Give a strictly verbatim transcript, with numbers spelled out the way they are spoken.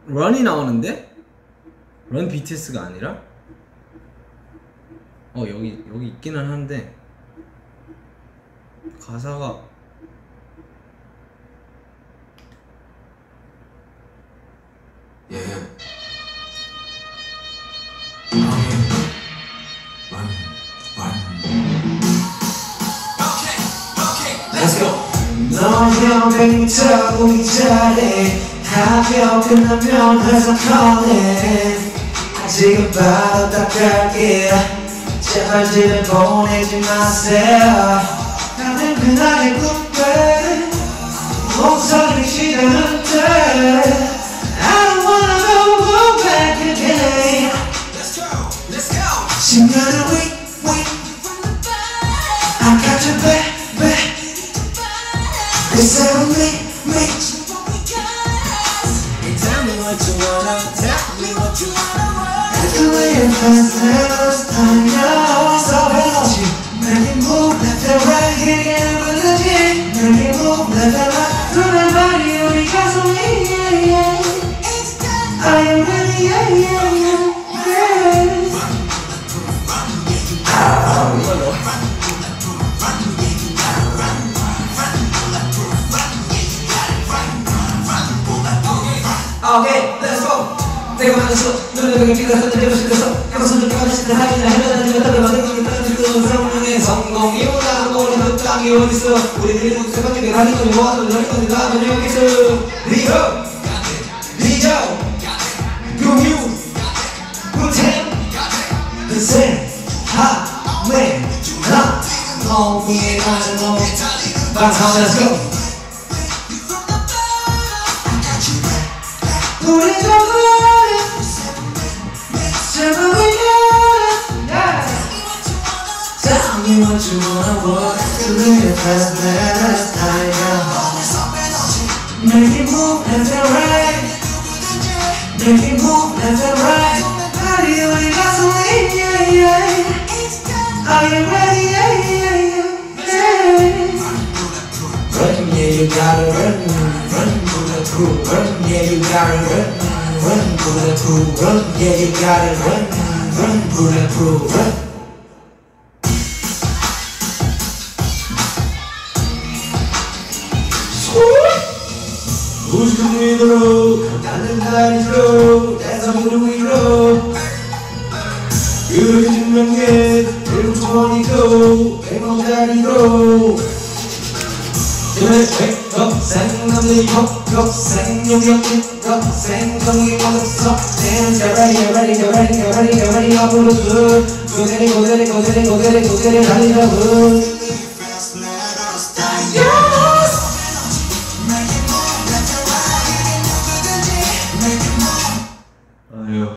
런이 나오는데? 런 비티에스가 아니라? 어 여기 여기 있기는 한데 가사가 예. Let's go. 너형 뱅이터고 잘해 가볍게 끝나면 회사 calling 아직은 바로 닦을게 제발 집에 보내지 마세요 나는 그날의 꿈에 목소리 시간한테 I don't wanna go, go back again Let's go, let's go 십 년을 wait, wait I got your back, back They say on me, me Tell me what you wanna, tell me what you wanna That's the way it feels last time now So energy Make it move left and right Hitting it with the G Make it move left and right through the body 우리 가슴이 yeah, yeah. Are you ready? Yeah, yeah, yeah, yeah. Okay, let's go. 내가 만났어. 눈에 벽에 비가 던져 싶어서 가서 좀 가르치는 하이나 해변한 지 몇달을 만든 게 떨어지고 성공의 성공이 오다 모르는 땅이 어딨어 우리들이 무슨 관계를 가진 거니 뭐하든 저리 거니 나는 여기 있어 리허 리저 유유 구템 그새 하메 나 너무에 가는 너 방송 let's go 우리 저거 Tell me what you wanna walk to live fast last time Make it move left and right Make it move left and right Body on your gasoline, yeah, yeah Are you ready, yeah, yeah, yeah, yeah Run, yeah, you gotta run Run, bulletproof, run, yeah, you gotta run Run, bulletproof, run, yeah, you gotta run Run, bulletproof, run 우주는 위로 나는 다리로 대성으로 위로 그렇게 증명해 일곱 주머니도 백만짜리로 생 남들이 격생 용역이 격생 정이 먹었어 Dance get ready get ready get ready get ready get ready 앞으로 쭉 고대리 고대리 고대리 고대리 고대리 달리려고